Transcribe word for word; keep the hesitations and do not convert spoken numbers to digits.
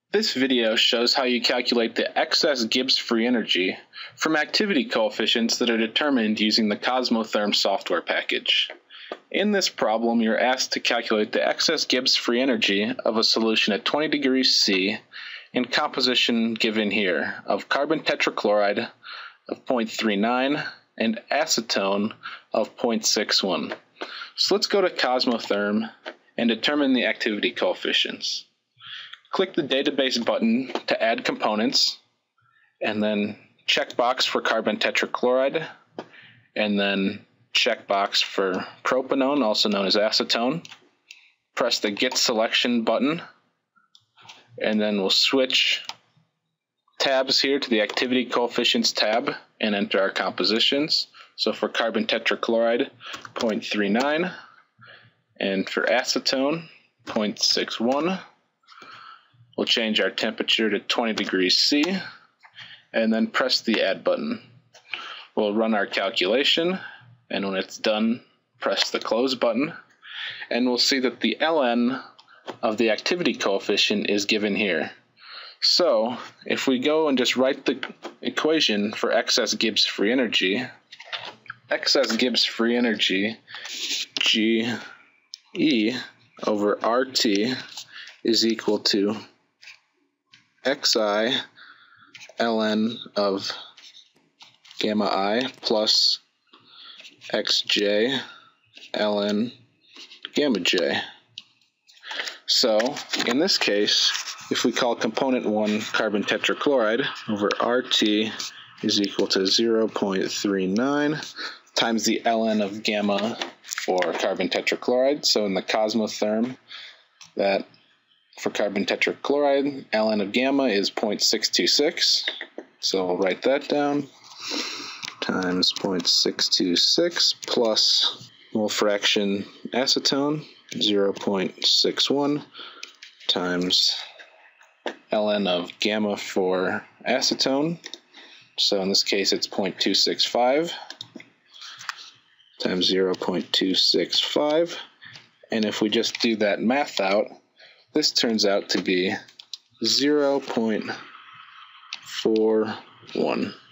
This video shows how you calculate the excess Gibbs free energy from activity coefficients that are determined using the COSMOtherm software package. In this problem, you're asked to calculate the excess Gibbs free energy of a solution at twenty degrees C in composition given here of carbon tetrachloride of zero point three nine and acetone of zero point six one. So let's go to COSMOtherm and determine the activity coefficients. Click the database button to add components, and then checkbox for carbon tetrachloride, and then checkbox for propanone, also known as acetone. Press the Get Selection button, and then we'll switch tabs here to the Activity Coefficients tab and enter our compositions. So for carbon tetrachloride, zero point three nine, and for acetone, zero point six one. We'll change our temperature to twenty degrees C, and then press the Add button. We'll run our calculation, and when it's done, press the Close button, and we'll see that the ln of the activity coefficient is given here. So if we go and just write the equation for excess Gibbs free energy, excess Gibbs free energy, G E over R T is equal to Xi ln of gamma I plus Xj ln gamma j. So in this case, if we call component one carbon tetrachloride over R T is equal to zero point three nine times the ln of gamma for carbon tetrachloride. So in the COSMOtherm, that for carbon tetrachloride, ln of gamma is zero point six two six. So we'll write that down, times zero point six two six plus mole fraction acetone, zero point six one, times ln of gamma for acetone. So in this case, it's zero point two six five times zero point two six five. And if we just do that math out, this turns out to be zero point four one.